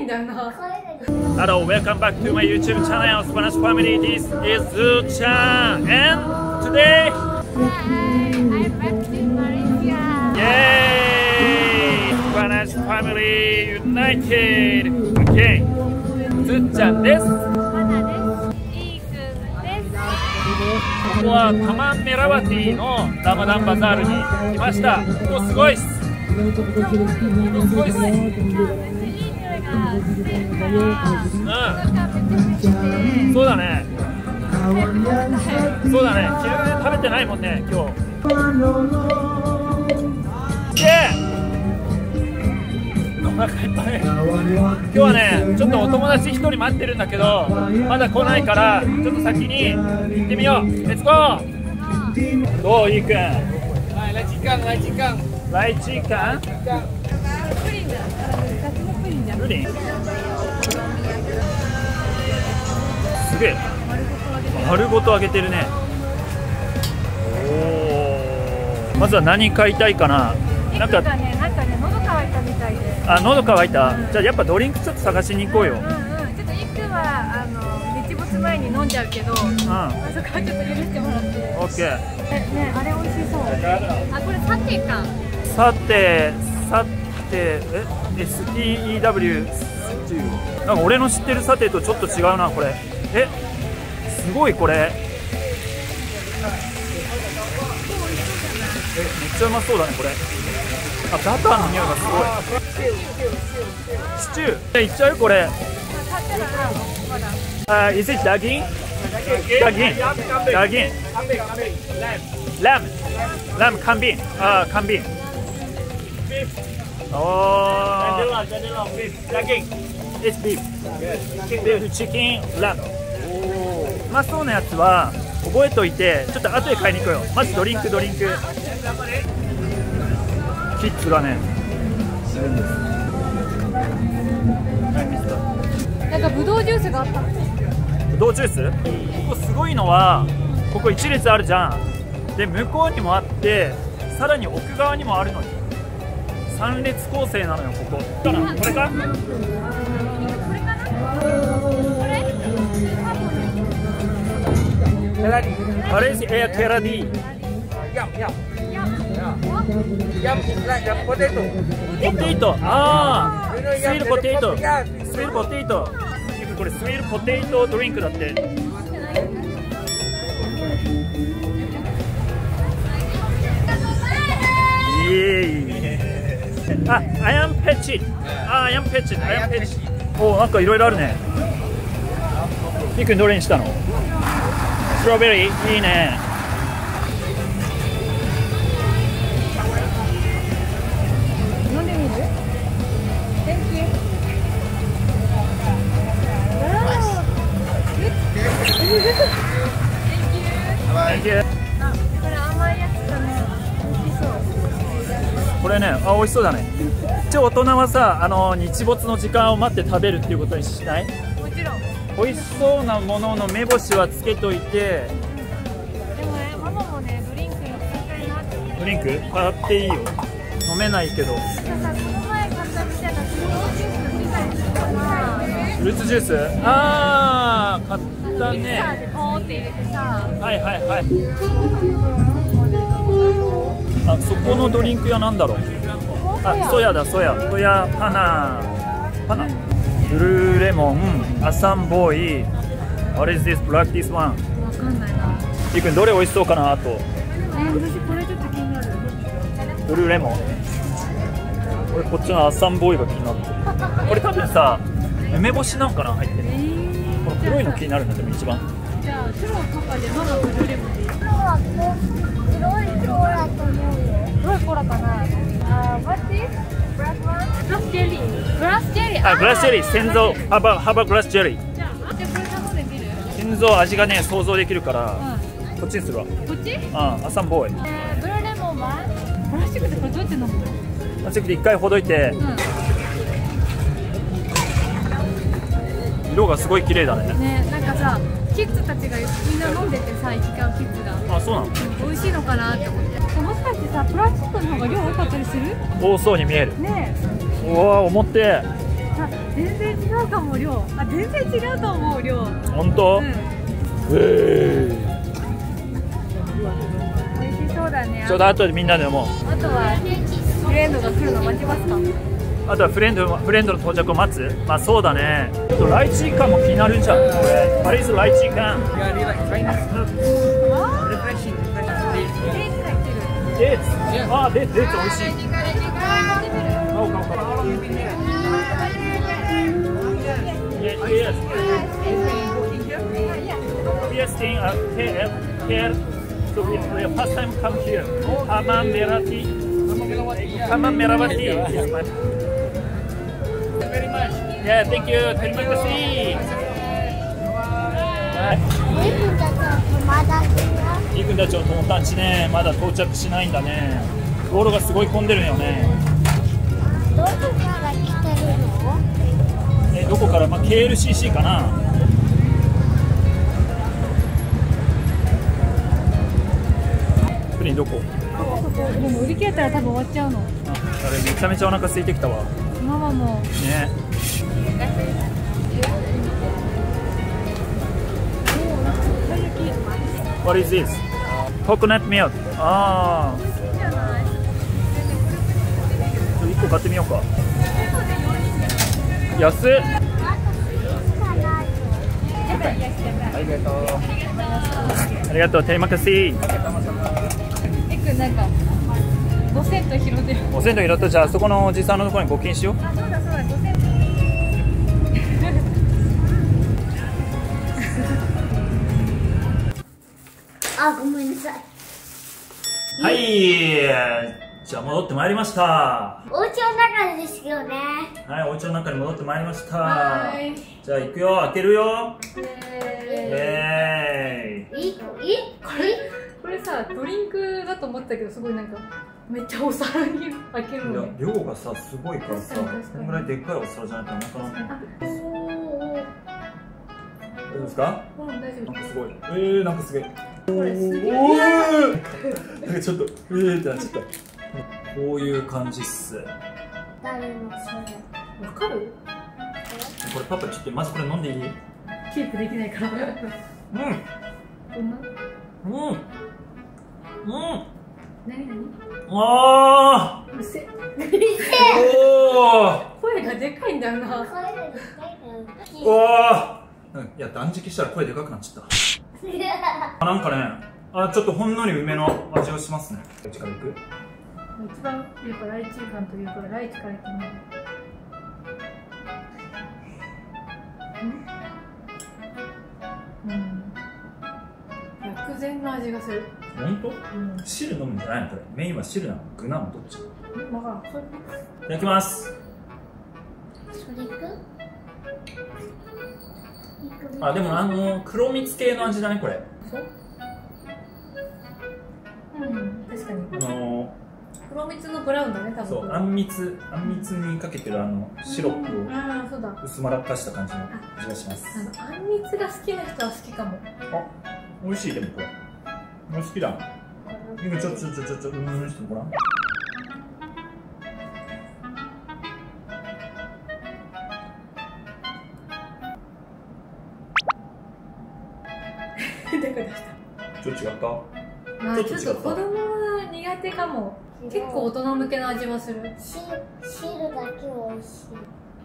だよな。 Hello, welcome back to my YouTube channel, Spanish Family. This is Zu-chan, and today, I'm back to Malaysia. yay! Spanish Family United. Okay, Zu-chan です。 マナです。イーくんです。 ここはタマンメラワティのラマダンバザールに来ました。ここすごいっす。ここすごいっす。そうだね。そうだね。昼食べてないもんね、今日。お腹いっぱい。今日はね、ちょっとお友達一人待ってるんだけど、まだ来ないから、ちょっと先に行ってみよう。レッツゴー。どう、いいくん。 来時間。 来時間。 プリンだ。私もプリンじゃん。 プリン。すげえ。丸ごと揚げてるね。おお。まずは何買いたいかな。なんかね、喉乾いたみたいで。 あ、喉乾いた。じゃあやっぱドリンクちょっと探しに行こうよ。 ちょっとイクは日没前に飲んじゃうけど、そこはちょっと許してもらって。 オッケー。 ね、あれ美味しそう。あ、これサテか。 さて、STEW なんか俺の知ってるサテとちょっと違うな、これ。すごいこれ。めっちゃうまそうだね、これ。あ、バターの匂いがすごい。シチュー。いっちゃうこれ。Is it daging? Daging. Lamb. Kambing. Kambing. Oh. Daging. It's beef. Beef, chicken, lamb. うまそうなやつは覚えといて、ちょっと後で買いに行こうよ。まずドリンク。キッズがね、いるんです。 なんかブドウジュースがあったの。 ブドウジュース？ここすごいのは、ここ一列あるじゃん。で、向こうにもあって、さらに奥側にもあるのに。3列構成なのよ、ここ。これか？あれエアケラディ。ポテト。ああ、スイールポテト。これスイールポテトドリンクだって。イエーイ。あ、アヤンペチ。お、なんかいろいろあるね。いくんどれにしたの？ストロベリーいいね。 飲んでみる？ Thank you。 Thank you。 あ、これ甘いやつだね。美味しそう。 これね、あ、美味しそうだね。一応大人はさ、日没の時間を待って食べるっていうことにしない？ もちろん。 美味しそうなものの目星はつけといて。 でもね、ママもね、ドリンクに使いたいなって思って。 ドリンク買っていいよ。飲めないけど。 この前買ったみたいなフルーツジュースみたいな。 フルーツジュース？ああ、買ったミキサーね。 でポーって入れてさ。 はいはいはい。あ、そこのドリンク屋なんだろう。あ、ソヤパナ。ブルーレモン、アサンボーイ。What is this? Black this one? わかんないな。 いくんどれ美味しそうかな。あと私これちょっと気になる。 ブルーレモン。俺こっちのアサンボーイが気になってる。これ多分さ、梅干しなんかな、入ってる。この黒いの気になるんだけど一番。 じゃあ黒パパでママブルーレモンでいい？ 黒いコーラと思うよ。 黒いコーラかな。What's this? Black one? グラスジェリー。グラスジェリー。 あ、グラスジェリー、先祖、ハバグラスジェリー。 じゃあ、これ頼んでみる？ 先祖味がね、想像できるから、こっちにするわ。 こっち？ アサンボーイ。 ブルーレモンは？プラスチックでこれどうやって飲むの？ プラスチックで一回ほどいて、色がすごい綺麗だね。 ね、なんかさ、キッズたちがみんな飲んでてさ、行き交うキッズが。 あ、そうなの？ 美味しいのかなって思って。もしかしてさ、プラスチックの方が量多かったりする？ 多そうに見える。 ねうわー、重って。 え。 全然違うかも量。あ、全然違うと思う量。 本当？ 美味しそうだね。 ちょうど後でみんなで飲もう。 あとはフレンドが来るの待ちますか？ あとはフレンドの到着を待つ。まあそうだね。ちょっとライチ感も気になるんじゃん。これパリスライチ感。デーツ。あ、デーツ美味しい。買おう。Yes, here. So we first time come here. Taman Merati. Taman Merawati. Very much. Yeah, thank you. Terima kasih. リ君たちの友達ね、まだ到着しないんだね。道路がすごい混んでるよね。 どこから来てるの？ どこから？まあ、KLCC かな。プリンどこ？ もう売り切れたら多分終わっちゃうの。 あれめちゃめちゃお腹空いてきたわ。 ママも。 ね。What is this? Coconut milk. ああ。1個買ってみようか。安っ。ありがとう。テリマカシー。 なんか5セント拾ってる。 5セント拾った。じゃあそこのおじさんのところに募金しよう。 あ、そうだ5セント。 あ、ごめんなさい。 はい、じゃあ戻ってまいりました。 お家の中ですよね。 はい、お家の中に戻ってまいりました。 はい。 じゃあ行くよ。開けるよ。 これさ、ドリンクだと思ったけど、すごいなんかめっちゃお皿に開けるのね。 いや、量がさすごいからさ、このぐらいでっかいお皿じゃないとなかなか。大丈夫ですか？ うん、大丈夫。 なんかすごい。なんかすげえ。 これすげえ。 なんかちょっとってなっちゃった。こういう感じっす。 誰のそれ？ わかる？ これパパちょっとまずこれ飲んでいい？ キープできないから。 うん。 何？ ああ。 うせ。 おお。 声がでかいんだよな。 おお。いや、断食したら声でかくなっちゃった。なんかね、ちょっとほんのり梅の味がしますね。ライチからいく？ 一番やっぱライチ感というか、ライチからいってみる。薬膳の味がする。 本当？汁飲むんじゃないのこれ？メインは汁なの？具なの？どっち？ わからん。 いただきます。 それく？ でも黒蜜系の味だねこれ。 そう？確かに。黒蜜のブラウンだね多分。そう、あんみつにかけてるシロップを薄まらかした感じの味がします。 あんみつが好きな人は好きかも。 美味しい。でもこれ好きだ。今ちょっとしてごらん。ちょっと違った。 ちょっと子供は苦手かも。結構大人向けの味はする。 汁だけ美味しい。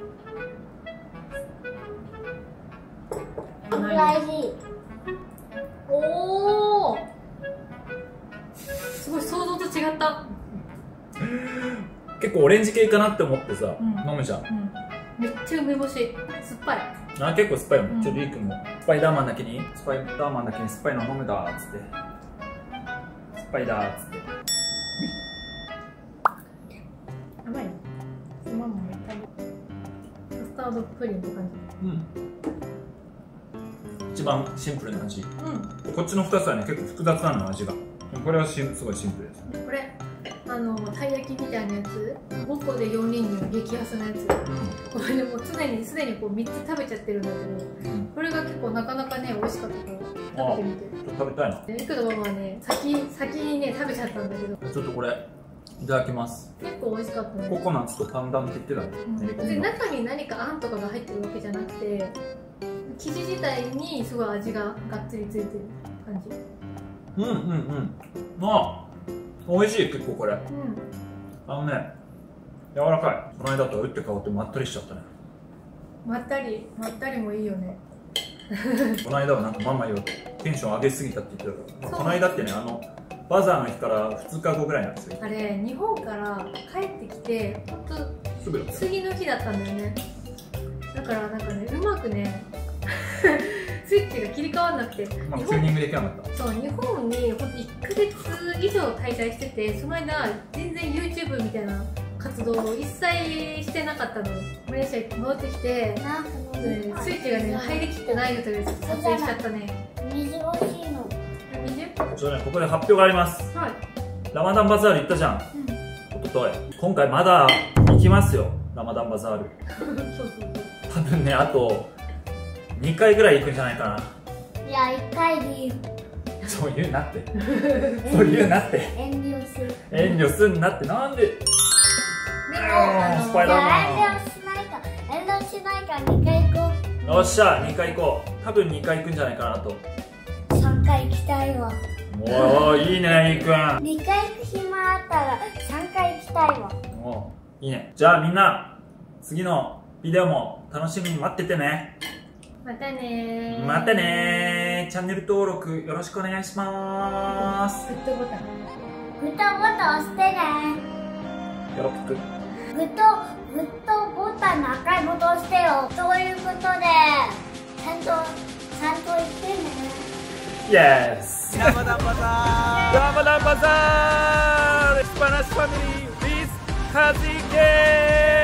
大事。 おお。すごい想像と違った。 結構オレンジ系かなって思ってさ、飲むじゃん。 めっちゃ梅干し。酸っぱい。 結構酸っぱいよね。ちょっとリー君もスパイダーマンだけに酸っぱいの飲むだーっつって。酸っぱいだーっつって。 甘い。ママもいっぱい。カスタードプリンって感じ。一番シンプルな味。こっちの2つはね結構複雑なの味が。これはすごいシンプルです。 これたい焼きみたいなやつ、5個で4人に激安なやつ。これでもすでにこう3つ食べちゃってるんだけど、これが結構なかなかね美味しかったから食べてみて。 食べたいな。 リクのママはね先にね食べちゃったんだけど。 ちょっとこれいただきます。 結構美味しかったね。 ココナッツとパンダンって言ってたね。 で中に何かあんとかが入ってるわけじゃなくて、生地自体にすごい味ががっつりついてる感じ。 あ、美味しい。結構これ、あのね、柔らかい。この間とは打って変わってまったりしちゃったね。 まったりもいいよね。 この間はなんかママよテンション上げすぎたって言ってたから、この間ってね、バザーの日から2日後ぐらいなんですよ。 あれ日本から帰ってきてほんとすぐ次の日だったんだよね。だからなんかね、うまくねスイッチが切り替わらなくて、 チューニングできなかった。 そう、日本にほんと1ヶ月以上滞在してて、その間全然 YouTube みたいな活動を一切してなかったの。マレーシアに戻ってきて、スイッチがね入りきってないよという撮影しちゃったね。 水欲しいの。 水？ここで発表があります。 はい。 ラマダンバザール行ったじゃん。おととい。今回まだ行きますよ。ラマダンバザール。多分ね、あと2回ぐらい行くんじゃないかな。 いや、1回でいい。 そう言うなって。そう言うなって。 遠慮する。 遠慮すんなって。なんで。 でもスパイダーマン。 遠慮しないから2回行こう。 よっしゃ、2回行こう。多分2回行くんじゃないかなと。 3回行きたいわ。 おー、いいね、いいくん。 2回行く暇あったら3回行きたいわ。 おー、いいね。じゃあみんな、次のビデオも楽しみに待っててね。 またねー。 またねー。チャンネル登録よろしくお願いしまーす。 グッドボタン。 グッドボタン押してね。 よろぴく。 グッドボタンの赤いボタン押してよ。そういうことで、ちゃんと言ってね。 イエス。 ラマダンバザールスパナシファミリー with カジケ